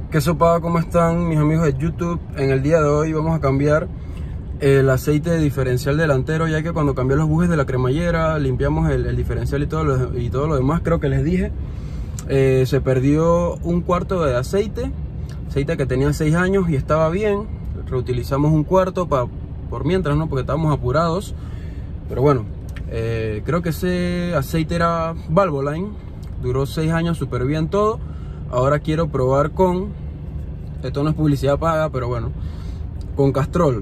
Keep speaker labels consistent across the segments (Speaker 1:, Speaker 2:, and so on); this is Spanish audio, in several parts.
Speaker 1: ¿Qué sopa? ¿Cómo están mis amigos de YouTube? En el día de hoy vamos a cambiar el aceite de diferencial delantero, ya que cuando cambié los bujes de la cremallera, limpiamos el diferencial y todo lo demás, creo que les dije, se perdió un cuarto de aceite que tenía 6 años y estaba bien. Reutilizamos un cuarto por mientras, ¿no? Porque estábamos apurados. Pero bueno, creo que ese aceite era Valvoline, duró 6 años súper bien todo. Ahora quiero probar con, esto no es publicidad paga, pero bueno, con Castrol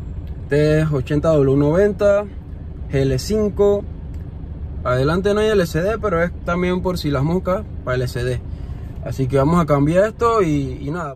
Speaker 1: T80W90 GL5. Adelante no hay LCD, pero es también por si las moscas para LCD. Así que vamos a cambiar esto y nada.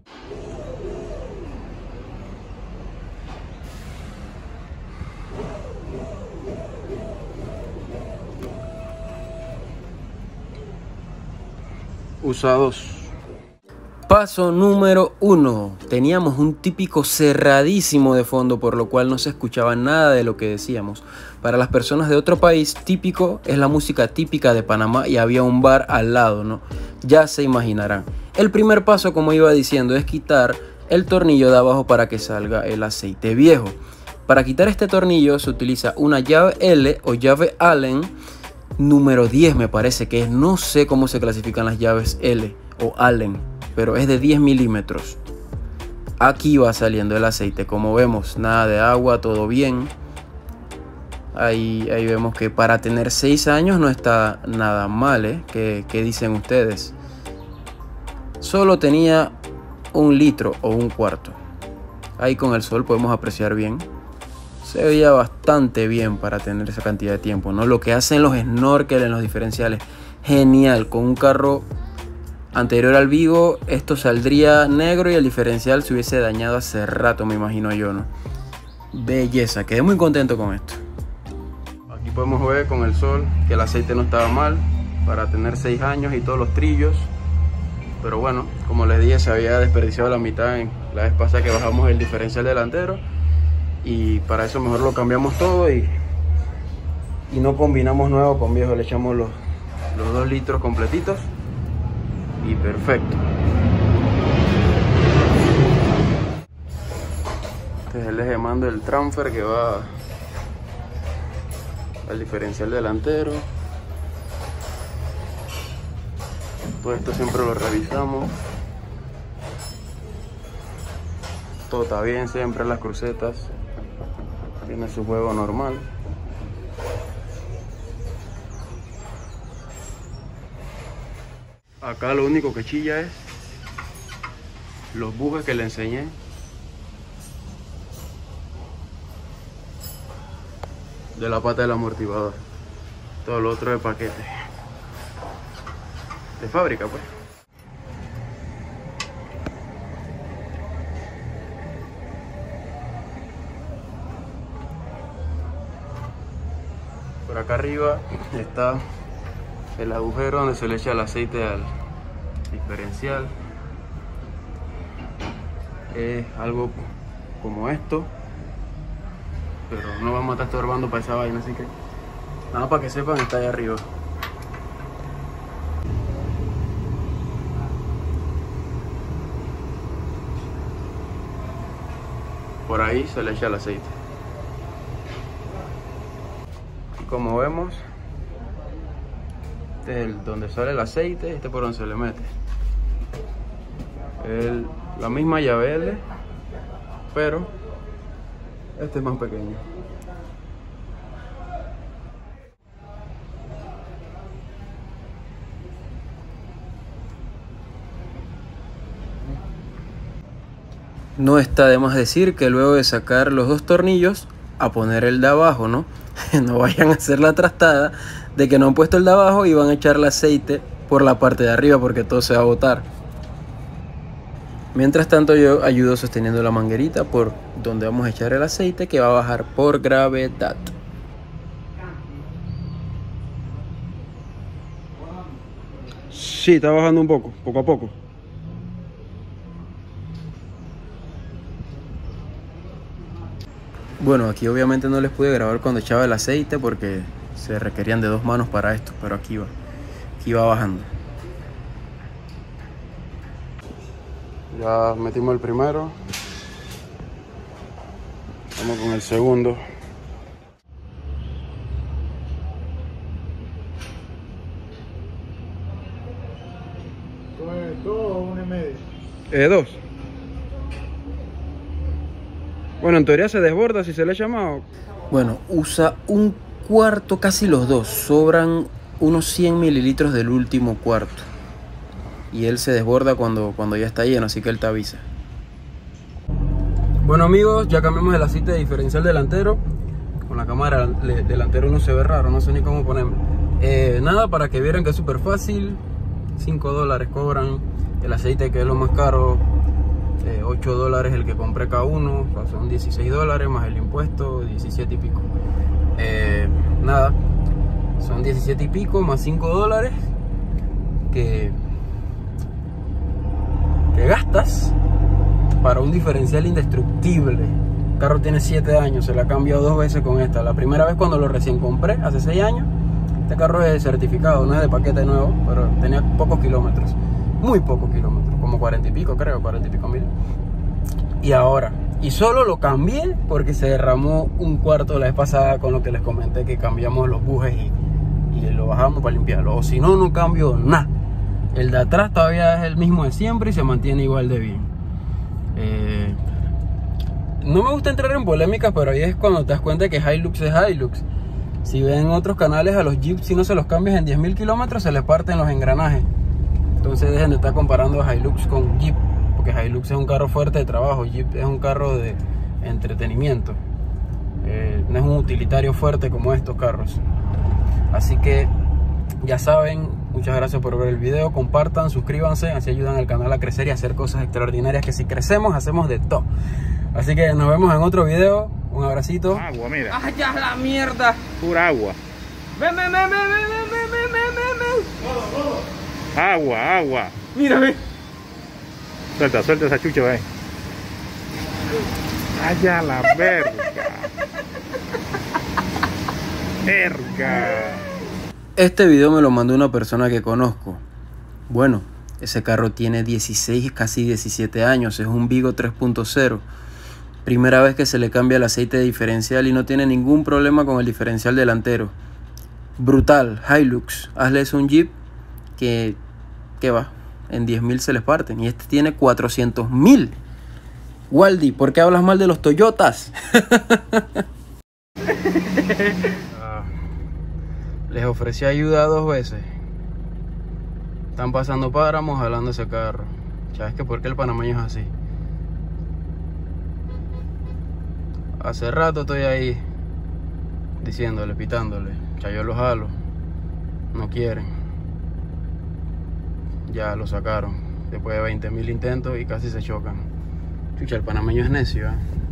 Speaker 1: Usados. Paso número 1. Teníamos un típico cerradísimo de fondo, por lo cual no se escuchaba nada de lo que decíamos. Para las personas de otro país, típico es la música típica de Panamá y había un bar al lado, ¿no? Ya se imaginarán. El primer paso, como iba diciendo, es quitar el tornillo de abajo para que salga el aceite viejo. Para quitar este tornillo se utiliza una llave L o llave Allen número 10, me parece que es. No sé cómo se clasifican las llaves L o Allen, pero es de 10 milímetros. Aquí va saliendo el aceite, como vemos, nada de agua, todo bien. Ahí vemos que para tener 6 años no está nada mal, ¿eh? ¿Qué dicen ustedes? Solo tenía 1 litro o 1/4. Ahí con el sol podemos apreciar bien. Se veía bastante bien para tener esa cantidad de tiempo, ¿no? Lo que hacen los snorkel en los diferenciales, genial. Con un carro anterior al Vigo, esto saldría negro y el diferencial se hubiese dañado hace rato, me imagino yo, ¿no? Belleza, quedé muy contento con esto. Aquí podemos ver con el sol que el aceite no estaba mal para tener 6 años y todos los trillos. Pero bueno, como les dije, se había desperdiciado la mitad en la vez pasada que bajamos el diferencial delantero. Y para eso mejor lo cambiamos todo y no combinamos nuevo con viejo. Le echamos los 2 litros completitos y perfecto. Este es el eje de mando del transfer que va al diferencial delantero. Todo esto siempre lo revisamos. Todo está bien, siempre las crucetas tiene su juego normal. Acá lo único que chilla es los bujes que le enseñé. De la pata del amortiguador. Todo lo otro de paquete. De fábrica, pues. Por acá arriba está el agujero donde se le echa el aceite al diferencial. Es algo como esto, pero no vamos a estar estorbando para esa vaina, así que nada, para que sepan, está ahí arriba. Por ahí se le echa el aceite. Como vemos, este es donde sale el aceite, este por donde se le mete. La misma llave L, pero este es más pequeño. No está de más decir que luego de sacar los 2 tornillos, a poner el de abajo, ¿no? No vayan a hacer la trastada de que no han puesto el de abajo y van a echar el aceite por la parte de arriba, porque todo se va a botar. Mientras tanto, yo ayudo sosteniendo la manguerita por donde vamos a echar el aceite, que va a bajar por gravedad. Sí, está bajando un poco, poco a poco. Bueno, aquí obviamente no les pude grabar cuando echaba el aceite porque se requerían de 2 manos para esto, pero aquí va bajando. Ya metimos el primero. Vamos con el segundo.
Speaker 2: ¿Todo o 1,5?
Speaker 1: 2. Bueno, en teoría se desborda si se le llama. Bueno, usa un cuarto, casi los dos. Sobran unos 100 mililitros del último cuarto. Y él se desborda cuando ya está lleno, así que él te avisa. Bueno amigos, ya cambiamos el aceite diferencial delantero. Con la cámara delantero no se ve raro, no sé ni cómo ponerme. Nada, para que vieran que es súper fácil. $5 cobran el aceite, que es lo más caro. $8 el que compré cada uno, o sea, son $16 más el impuesto, 17 y pico. Nada, son 17 y pico más $5 que gastas para un diferencial indestructible. El carro tiene 7 años, se le ha cambiado 2 veces con esta. La primera vez cuando lo recién compré, hace 6 años. Este carro es certificado, no es de paquete nuevo, pero tenía pocos kilómetros. Muy pocos kilómetros, como 40 y pico creo, 40 y pico mil. Y ahora, y solo lo cambié porque se derramó un cuarto la vez pasada, con lo que les comenté que cambiamos los bujes y lo bajamos para limpiarlo. O si no, no cambio nada. El de atrás todavía es el mismo de siempre y se mantiene igual de bien. No me gusta entrar en polémicas, pero ahí es cuando te das cuenta que Hilux es Hilux. Si ven otros canales, a los Jeeps, si no se los cambias en 10.000 kilómetros, se les parten los engranajes. Entonces dejen de estar comparando a Hilux con Jeep, porque Hilux es un carro fuerte de trabajo, Jeep es un carro de entretenimiento. No es un utilitario fuerte como estos carros. Así que ya saben, muchas gracias por ver el video, compartan, suscríbanse, así ayudan al canal a crecer y a hacer cosas extraordinarias, que si crecemos hacemos de todo. Así que nos vemos en otro video, un abracito.
Speaker 2: Agua, mira.
Speaker 1: ¡Ah, ya la mierda!
Speaker 2: Pura agua.
Speaker 1: ¡Ven!
Speaker 2: Agua, agua.
Speaker 1: Mira, ve.
Speaker 2: Suelta esa chucha, ve. Allá la verga. Verga.
Speaker 1: Este video me lo mandó una persona que conozco. Bueno, ese carro tiene 16, casi 17 años. Es un Vigo 3.0. Primera vez que se le cambia el aceite diferencial y no tiene ningún problema con el diferencial delantero. Brutal, Hilux. Hazle eso a un Jeep que va, en 10.000 se les parten. Y este tiene 400.000. Waldi, ¿por qué hablas mal de los Toyotas? Les ofrecí ayuda 2 veces. Están pasando páramos jalando ese carro. ¿Sabes que por qué el panameño es así? Hace rato estoy ahí diciéndole, pitándole. Ya yo los jalo. No quieren. Ya lo sacaron. Después de 20.000 intentos y casi se chocan. Chucha, el panameño es necio, ¿eh?